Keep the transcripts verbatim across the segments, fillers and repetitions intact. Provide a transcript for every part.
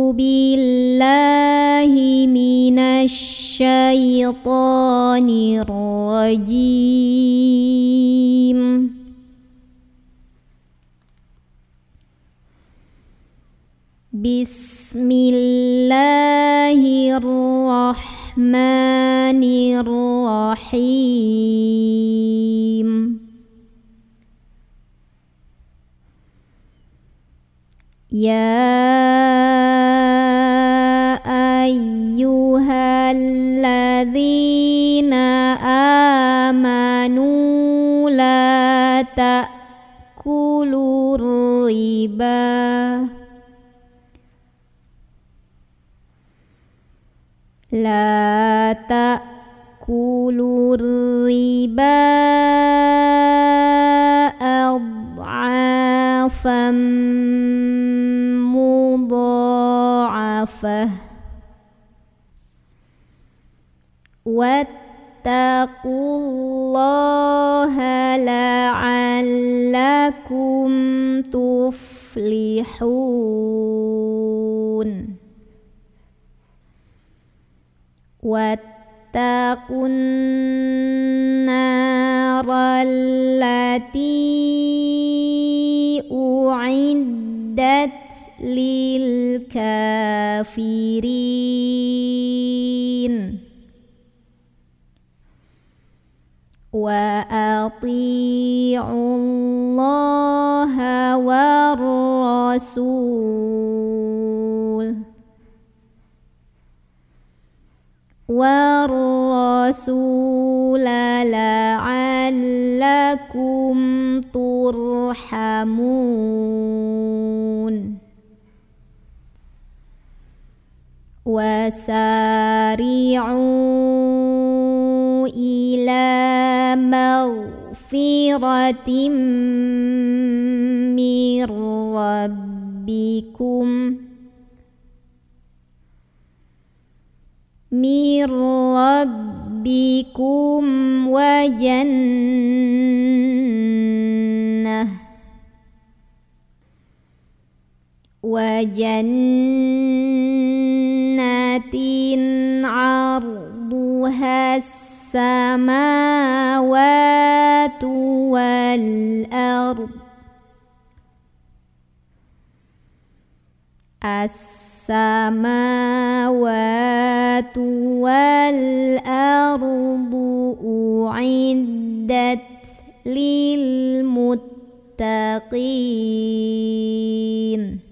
billahi minasy syaithanir rajim. Bismillahirrahmanirrahim. Ya ayyuhalladzina amanu la ta'kulur riba La ta'kulur riba ad'afan mudha'afah wattaqullaha la'allakum tuflihun. Wattaqun narallati u'iddat lil kafirin. Wa ati'ullaha war rasul war rasula la'allakum turhamun. Wasari'u ila maghfiratin mir rabbikum mir rabbikum wa jannah wa jannatin 'arduha as-samawati wal ard as-samawati wal ardu u'iddat lil muttaqin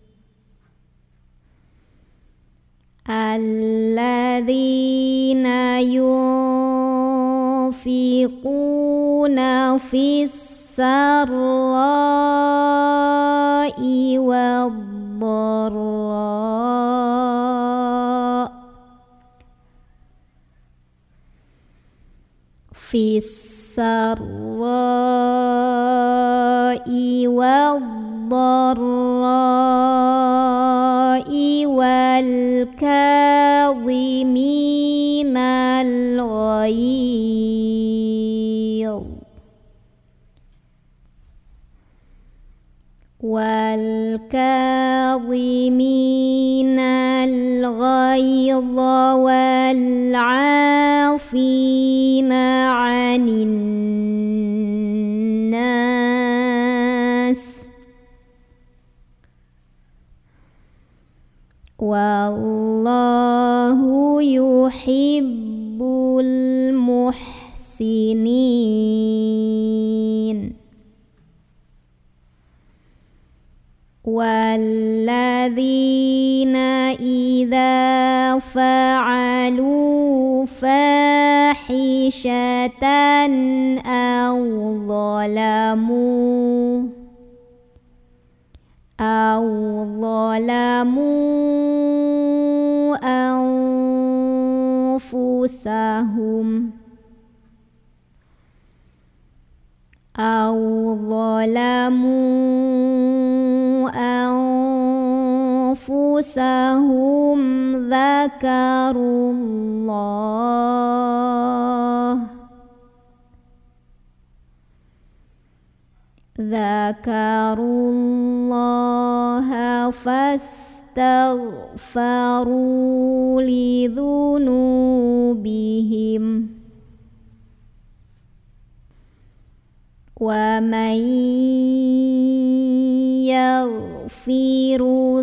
alladzina yunfiquna fis sarra'i wad-dharra fis sarra'i wad-dharra'i wal kadhiminal ghaidh wal kadhiminal ghaidh wal 'afina 'anil nas wallahu yuhibbul muhsinin. Walladzina idza fa'alu fahishatan aw zalamu aw zalamu anfusahum aw zalamu anfusahum dzakarullah dzakarullah fas فاستغفروا لذنوبهم ومن يغفر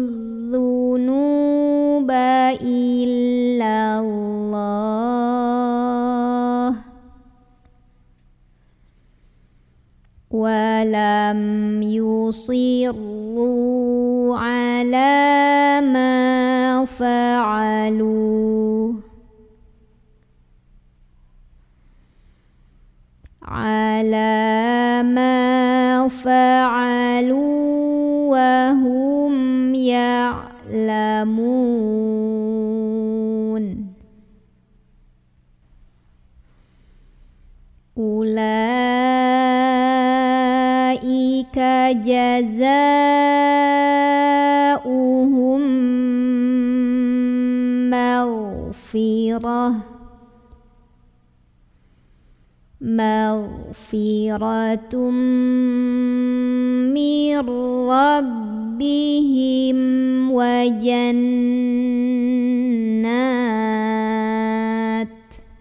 الذنوب إلا الله ولم يصروا على ما فعلوا على ما فعلوا وهم يعلمون أولئك جزاؤهم مغفرة مغفرة من ربهم وجنات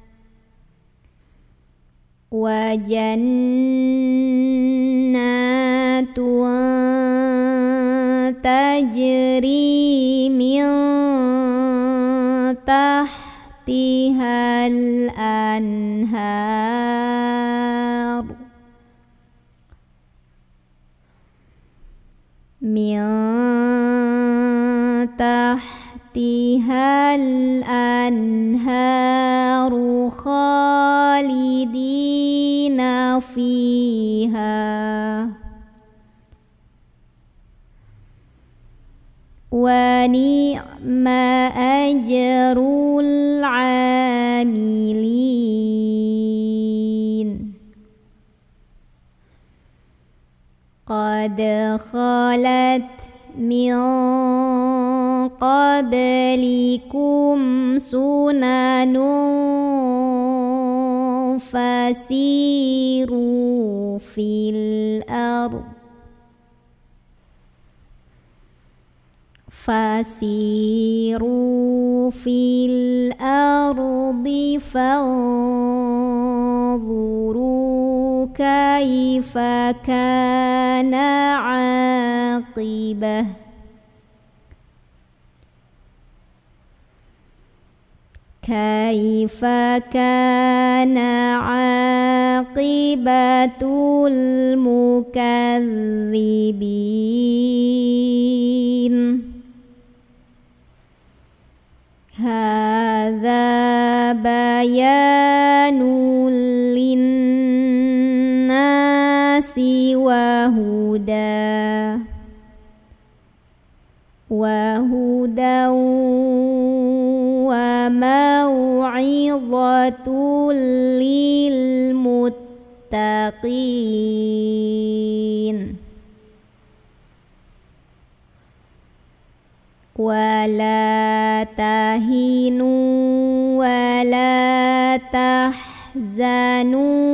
وجنات تجري من تحتها الأنهار من تحتها الأنهار خالدين فيها ونعم أجر العاملين قد خلت من قبلكم سنن فسيروا في الأرض فسيروا في الأرض فانظروا كيف كان عاقبة كيف كان عاقبة المكذبين هذا بيان للناس وهدى وهدى وموعظة للمتقين ولا تهنوا ولا تحزنوا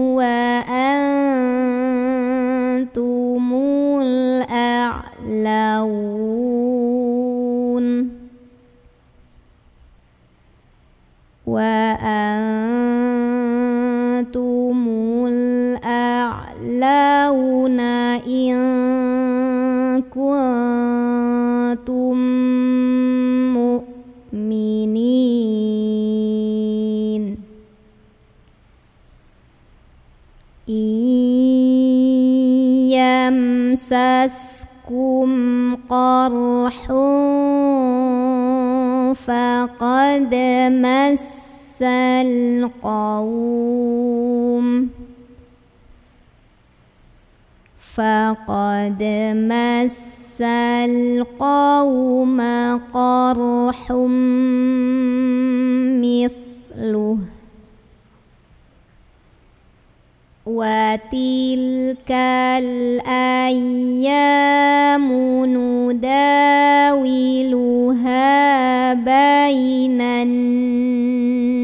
وأنتم الأعلون وأنتم الأعلون إن كنتم مؤمنين إن يمسسكم قرح فقد مس القوم فقد مس القوم قرح مثله وتلك الأيام نداولها بين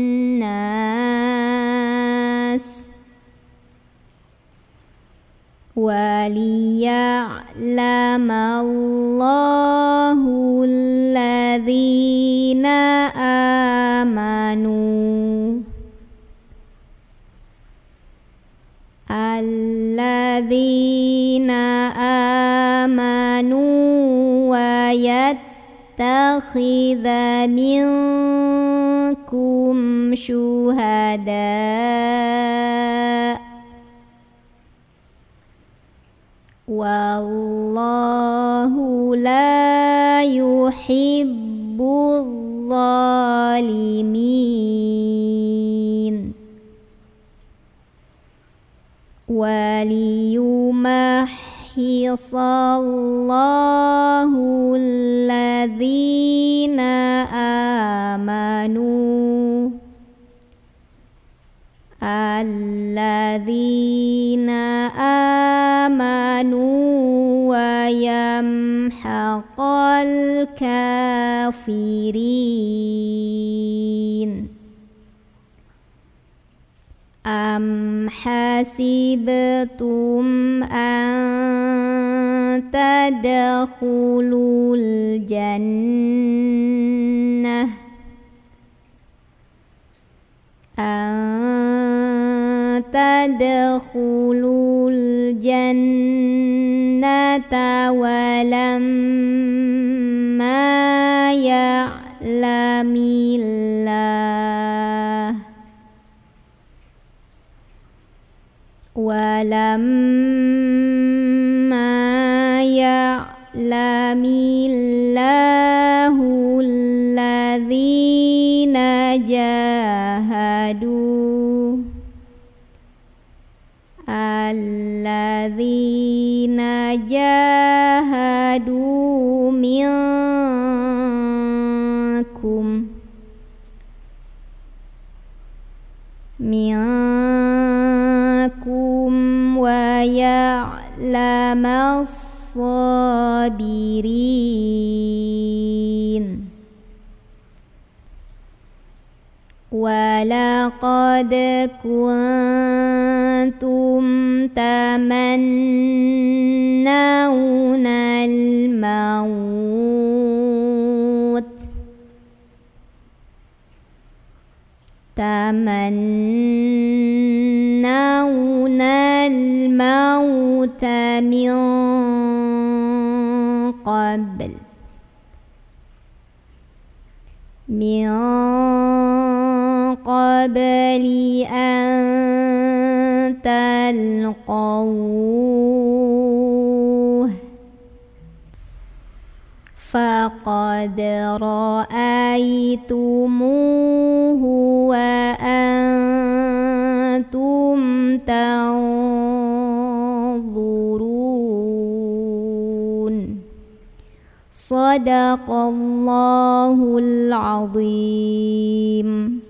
الناس وَلِيَعْلَمَ اللَّهُ الَّذِينَ آمَنُوا الَّذِينَ آمَنُوا وَيَتَّخِذَ مِنكُمْ شُهَدَاءَ وَاللَّهُ لَا يُحِبُّ الظَّالِمِينَ وَلِيُمَحِّصَ اللَّهُ الَّذِينَ آمَنُوا الَّذِينَ آمَنُوا وَيَمْحَقَ الْكَافِرِينَ أَمْ حَسِبْتُمْ أَن تَدْخُلُوا الْجَنَّةَ أَن تَدْخُلُوا الْجَنَّةَ وَلَمَّا يَعْلَمِ اللَّهُ وَلَمَّا يَعْلَمِ اللَّهُ الَّذِينَ جَاهَدُوا الَّذِينَ جَاهَدُوا مِنكُمْ مِنكُمْ وَيَعْلَمَ الصَّابِرِينَ وَلَقَدْ كُنْتُمْ تَمَنَّوْنَ الْمَوْتَ تَمَنَّوْنَ الْمَوْتَ مِنْ قَبْلُ مِنْ قَبْلِ أَنْ تَلْقَوْهُ فَقَدْ رَأَيْتُمُوهُ وَأَنْتُمْ تَنْظُرُونَ صَدَقَ اللَّهُ الْعَظِيمُ.